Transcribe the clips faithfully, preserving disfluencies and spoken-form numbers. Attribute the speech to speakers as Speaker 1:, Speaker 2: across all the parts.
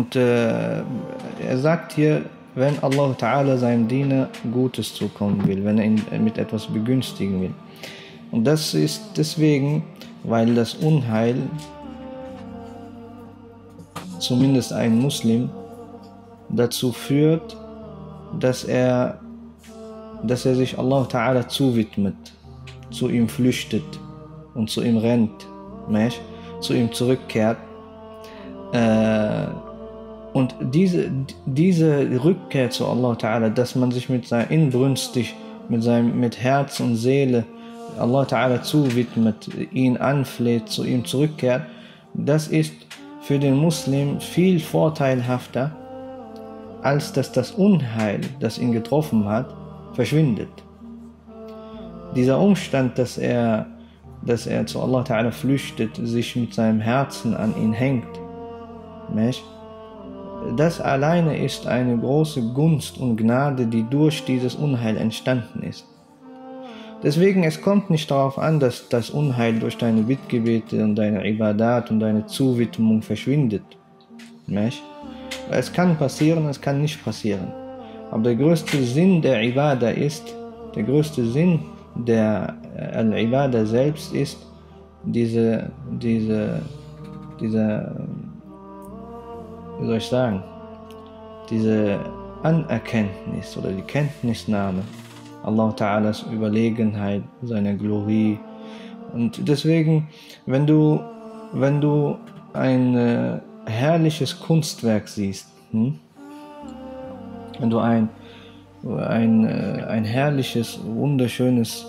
Speaker 1: Und äh, er sagt hier, wenn Allah Ta'ala seinem Diener Gutes zukommen will, wenn er ihn mit etwas begünstigen will. Und das ist deswegen, weil das Unheil, zumindest ein Muslim, dazu führt, dass er, dass er sich Allah Ta'ala zuwidmet, zu ihm flüchtet und zu ihm rennt, nicht? Zu ihm zurückkehrt. Äh, und diese, diese Rückkehr zu Allah Ta'ala, dass man sich mit seinem inbrünstig, mit seinem mit Herz und Seele Allah Ta'ala zuwidmet, ihn anfleht, zu ihm zurückkehrt, das ist für den Muslim viel vorteilhafter, als dass das Unheil, das ihn getroffen hat, verschwindet. Dieser Umstand, dass er, dass er zu Allah Ta'ala flüchtet, sich mit seinem Herzen an ihn hängt, nicht? Das alleine ist eine große Gunst und Gnade, die durch dieses Unheil entstanden ist. Deswegen, es kommt nicht darauf an, dass das Unheil durch deine Bittgebete und deine Ibadat und deine Zuwidmung verschwindet. Nicht? Es kann passieren, es kann nicht passieren. Aber der größte Sinn der Ibadah ist, der größte Sinn der Al-Ibadah selbst ist, diese, diese, diese, wie soll ich sagen, diese Anerkenntnis oder die Kenntnisnahme Allah Ta'alas Überlegenheit, seiner Glorie. Und deswegen, wenn du, wenn du ein äh, herrliches Kunstwerk siehst, hm? wenn du ein, ein, äh, ein herrliches, wunderschönes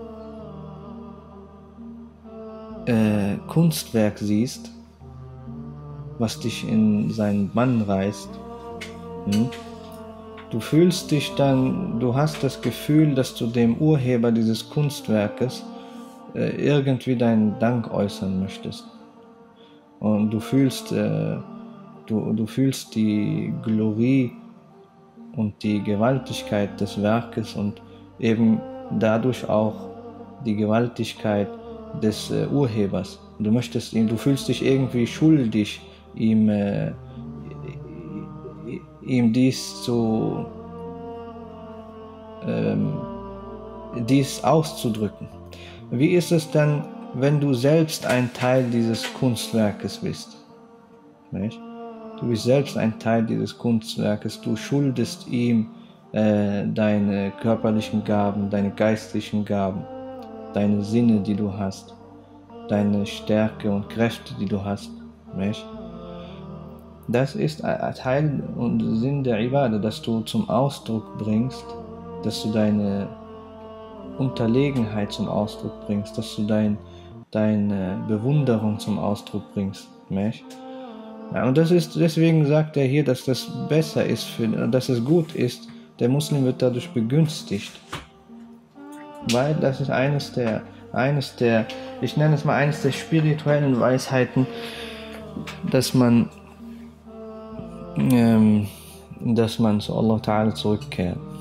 Speaker 1: äh, Kunstwerk siehst, was dich in seinen Bann reißt, hm? Du fühlst dich dann, du hast das Gefühl, dass du dem Urheber dieses Kunstwerkes äh, irgendwie deinen Dank äußern möchtest. Und du fühlst, äh, du, du fühlst die Glorie und die Gewaltigkeit des Werkes und eben dadurch auch die Gewaltigkeit des äh, Urhebers. Du möchtest ihn, du fühlst dich irgendwie schuldig, ihm äh, ihm dies zu ähm, dies auszudrücken. Wie ist es dann, wenn du selbst ein Teil dieses Kunstwerkes bist? Nicht? Du bist selbst ein Teil dieses Kunstwerkes, du schuldest ihm äh, deine körperlichen Gaben, deine geistlichen Gaben, deine Sinne, die du hast, deine Stärke und Kräfte, die du hast. Nicht? Das ist ein Teil und Sinn der Ibadah, dass du zum Ausdruck bringst, dass du deine Unterlegenheit zum Ausdruck bringst, dass du dein, deine Bewunderung zum Ausdruck bringst. Nicht? Ja, und das ist, deswegen sagt er hier, dass das besser ist, für, dass es gut ist, der Muslim wird dadurch begünstigt. Weil das ist eines der, eines der, ich nenne es mal eines der spirituellen Weisheiten, dass man Ähm, dass man zu Allah Ta'ala zurückkehrt.